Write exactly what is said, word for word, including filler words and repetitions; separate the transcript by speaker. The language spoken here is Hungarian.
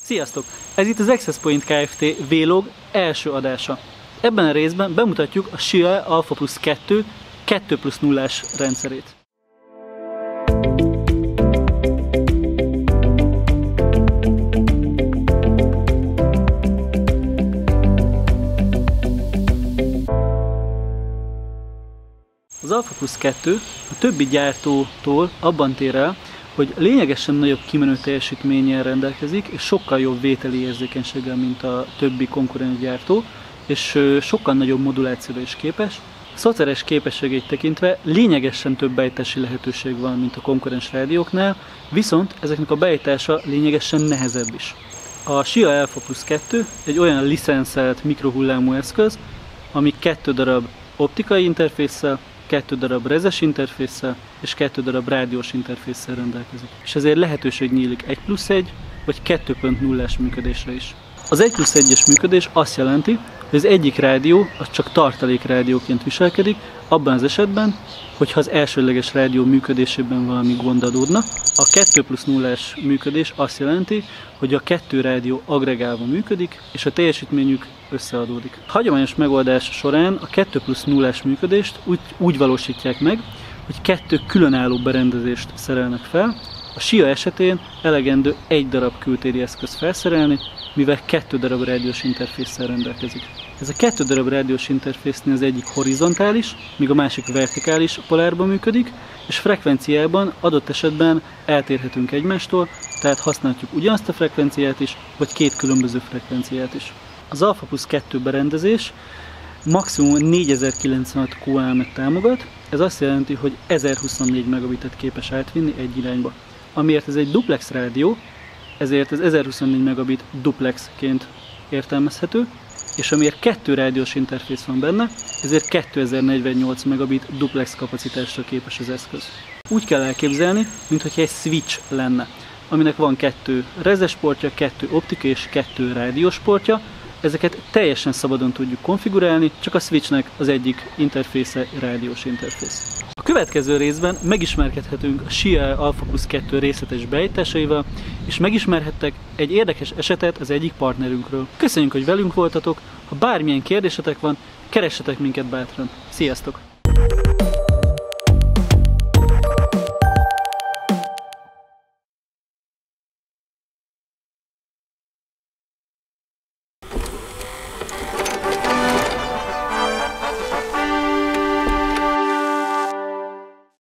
Speaker 1: Sziasztok! Ez itt az Access Point Kft. Vlog első adása. Ebben a részben bemutatjuk a Xiaoe Alpha Plus kettő kettő plusz nullás rendszerét. Az Alpha Plus kettő a többi gyártótól abban tér el, hogy lényegesen nagyobb kimenő teljesítménnyel rendelkezik, és sokkal jobb vételi érzékenységgel, mint a többi konkurens gyártó, és sokkal nagyobb modulációra is képes. A szoftveres képességeit tekintve lényegesen több beállítási lehetőség van, mint a konkurens rádióknál, viszont ezeknek a beállítása lényegesen nehezebb is. A Xiaoe Alpha Plus kettő egy olyan licenszelt mikrohullámú eszköz, ami kettő darab optikai interfésszel, kettő darab rezes interfésszel és kettő darab rádiós interfésszel rendelkezik. És ezért lehetőség nyílik egy plusz egy vagy kettő pont nullás működésre is. Az egy plusz egyes működés azt jelenti, hogy az egyik rádió az csak tartalékrádióként viselkedik, abban az esetben, hogyha az elsődleges rádió működésében valami gond adódna. A kettő plusz nullás működés azt jelenti, hogy a kettő rádió agregálva működik, és a teljesítményük összeadódik. A hagyományos megoldás során a kettő plusz nullás működést úgy, úgy valósítják meg, hogy kettő különálló berendezést szerelnek fel. A Xiaoe esetén elegendő egy darab kültéri eszköz felszerelni, mivel kettő darab rádiós interfésszel rendelkezik. Ez a kettő darab rádiós interfésznél az egyik horizontális, míg a másik vertikális polárban működik, és frekvenciában adott esetben eltérhetünk egymástól, tehát használhatjuk ugyanazt a frekvenciát is, vagy két különböző frekvenciát is. Az Alpha Plus kettő berendezés maximum négyezer-kilencvenhat Q A M-et támogat, ez azt jelenti, hogy ezerhuszonnégy megabitet képes átvinni egy irányba. Amiért ez egy duplex rádió, ezért ez ezerhuszonnégy megabit duplexként értelmezhető, és amiért kettő rádiós interfész van benne, ezért kétezer-negyvennyolc megabit duplex kapacitásra képes az eszköz. Úgy kell elképzelni, mintha egy switch lenne, aminek van kettő rezes portja, kettő optikai és kettő rádiós portja. Ezeket teljesen szabadon tudjuk konfigurálni, csak a switchnek az egyik interfésze rádiós interfész. A következő részben megismerkedhetünk a Xiaoe Alpha Plus kettő részletes beállításaival, és megismerhettek egy érdekes esetet az egyik partnerünkről. Köszönjük, hogy velünk voltatok, ha bármilyen kérdésetek van, keressetek minket bátran. Sziasztok!